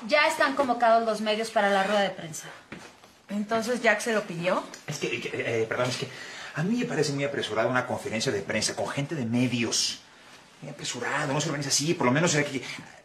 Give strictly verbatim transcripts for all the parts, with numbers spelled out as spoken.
Ya están convocados los medios para la rueda de prensa. ¿Entonces Jack se lo pidió? Es que, que eh, perdón, es que a mí me parece muy apresurada una conferencia de prensa con gente de medios. Muy apresurado, no se organiza así, por lo menos aquí...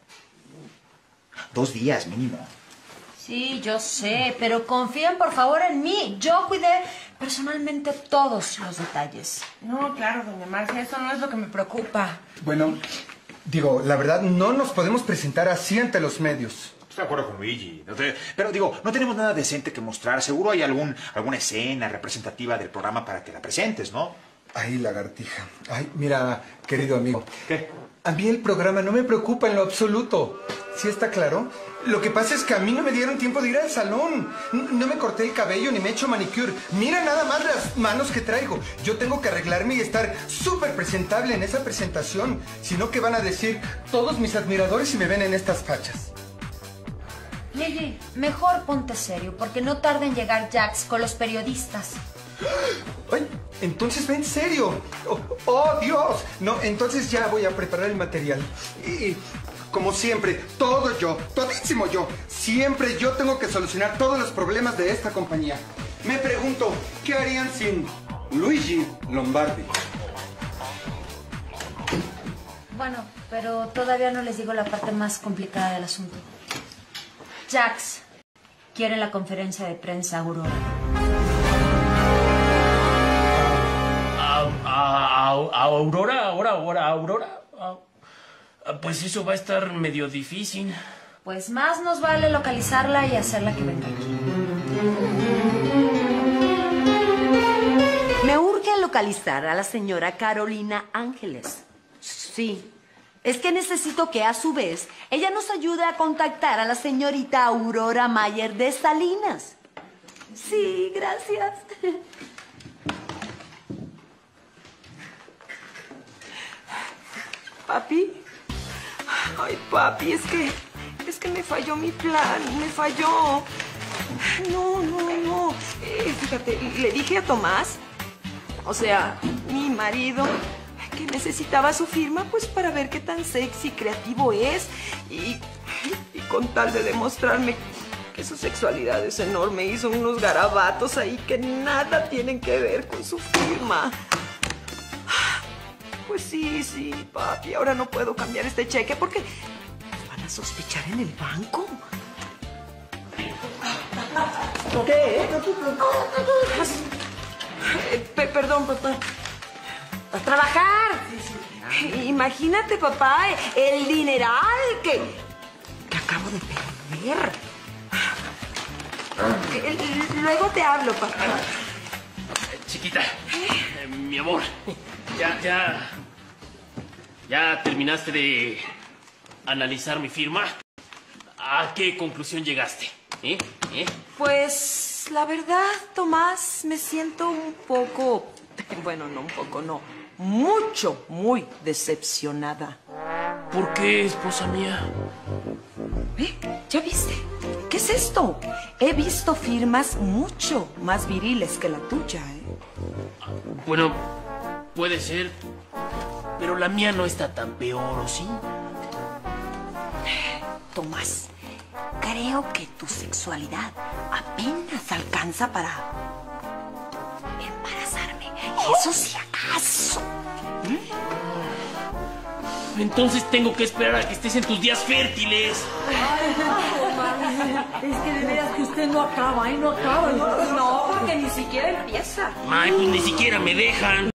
Dos días mínimo. Sí, yo sé, pero confíen por favor en mí. Yo cuidé personalmente todos los detalles. No, claro, doña Marcia, eso no es lo que me preocupa. Bueno, digo, la verdad, no nos podemos presentar así ante los medios. Estoy de acuerdo con Luigi. No te- Pero digo, no tenemos nada decente que mostrar. Seguro hay algún, alguna escena representativa del programa para que la presentes, ¿no? Ay, lagartija. Ay, mira, querido amigo. ¿Qué? A mí el programa no me preocupa en lo absoluto. ¿Sí está claro? Lo que pasa es que a mí no me dieron tiempo de ir al salón. N- No me corté el cabello ni me he hecho manicure. Mira nada más las manos que traigo. Yo tengo que arreglarme y estar súper presentable en esa presentación. Si no, ¿qué van a decir todos mis admiradores si me ven en estas fachas? Lili, mejor ponte serio, porque no tarda en llegar Jax con los periodistas. Ay, entonces ve en serio. Oh, oh, Dios. No, entonces ya voy a preparar el material. Y como siempre, todo yo, todísimo yo. Siempre yo tengo que solucionar todos los problemas de esta compañía. Me pregunto, ¿qué harían sin Luigi Lombardi? Bueno, pero todavía no les digo la parte más complicada del asunto. Jax quiere la conferencia de prensa Aurora. ¿A, a- a- a Aurora? ¿Ahora, ahora, Aurora? Ah, pues eso va a estar medio difícil. Pues más nos vale localizarla y hacerla que venga aquí. Me urge localizar a la señora Carolina Ángeles. Sí. Es que necesito que a su vez ella nos ayude a contactar a la señorita Aurora Mayer de Salinas. Sí, gracias. ¿Papi? Ay, papi, es que... Es que me falló mi plan, me falló. No, no, no. Eh, fíjate, le dije a Tomás, o sea, mi marido, que necesitaba su firma pues para ver qué tan sexy y creativo es. Y, y con tal de demostrarme que su sexualidad es enorme, hizo unos garabatos ahí que nada tienen que ver con su firma. Pues sí, sí, papi, ahora no puedo cambiar este cheque porque van a sospechar en el banco. ¿Qué? Eh, pe- perdón, papá. A trabajar. Imagínate, papá, el dineral que, que acabo de perder. Eh, Luego te hablo, papá. Chiquita, eh, mi amor, ya, ya... ¿Ya terminaste de analizar mi firma? ¿A qué conclusión llegaste? ¿Eh? ¿Eh? Pues la verdad, Tomás, me siento un poco, bueno, no un poco, no, mucho, muy decepcionada. ¿Por qué, esposa mía? ¿Eh? ¿Ya viste? ¿Qué es esto? He visto firmas mucho más viriles que la tuya, ¿eh? Bueno, puede ser, pero la mía no está tan peor, ¿o sí? Tomás, creo que tu sexualidad apenas alcanza para embarazarme. Eso si acaso. Entonces tengo que esperar a que estés en tus días fértiles. Es que de veras que usted no acaba, ¿eh? No acaba. No, porque ni siquiera empieza. Ay, pues ni siquiera me dejan.